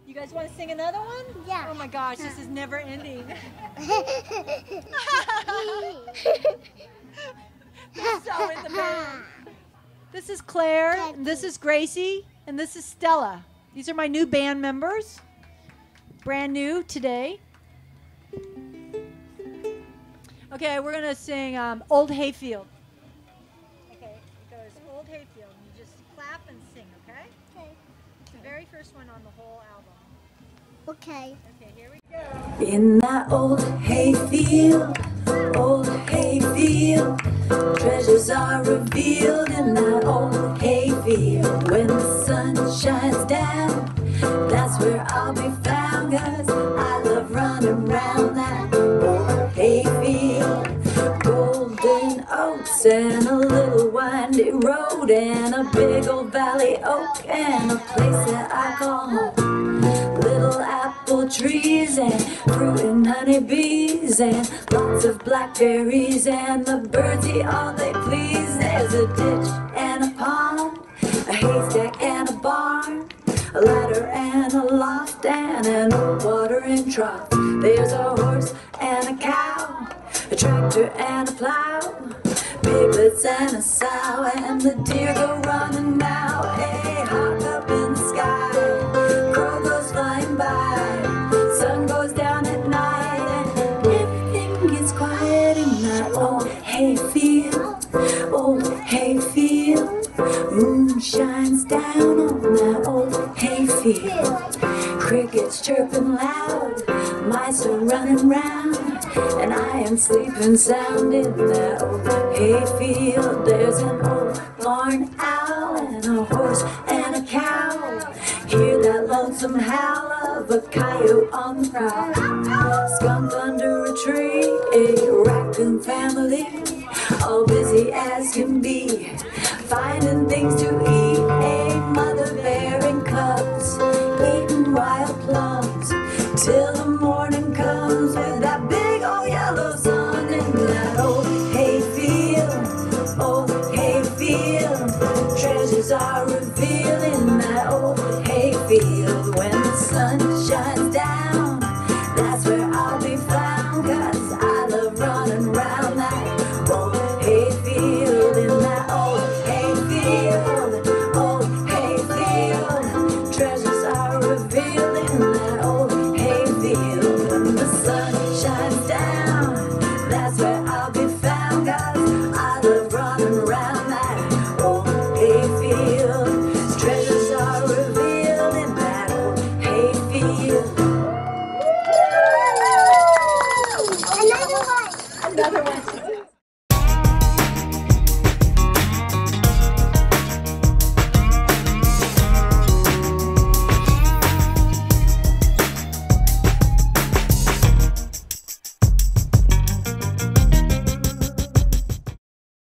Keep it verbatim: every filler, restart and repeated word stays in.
You guys want to sing another one? Yeah. Oh my gosh, this is never ending. They're so in the band. This is Claire, and this is Gracie, and this is Stella. These are my new band members. Brand new today. Okay, we're going to sing um, Old Hayfield. Okay, it goes Old Hayfield. You just clap and sing, okay? Okay. It's the very first one on the whole album. Okay. Okay, here we go. In that old hayfield, old hayfield, treasures are revealed in that old hayfield. When the sun shines down, that's where I'll be found, 'cause I love running round that old hayfield. Golden oats and a little windy road and a big old valley oak and a place that I call home. Little apple trees and fruit and honeybees and lots of blackberries and the birds eat all they please. There's a ditch and a pond, a haystack and a barn, a ladder and a loft and an old watering trough. There's a horse and a cow, a tractor and a plow, piglets and a sow, and the deer go running now. A hawk up in the sky, crow goes flying by, sun goes down at night, and everything gets quiet in that old hayfield, old hayfield. Moon shines down on that old hayfield. Crickets chirping loud, mice are running round, and I am sleeping sound in that old hayfield. There's an old barn owl and a horse and a cow. Hear that lonesome howl of a coyote on the prowl. Skunk under a tree, a raccoon family, all busy as can be, finding things to eat.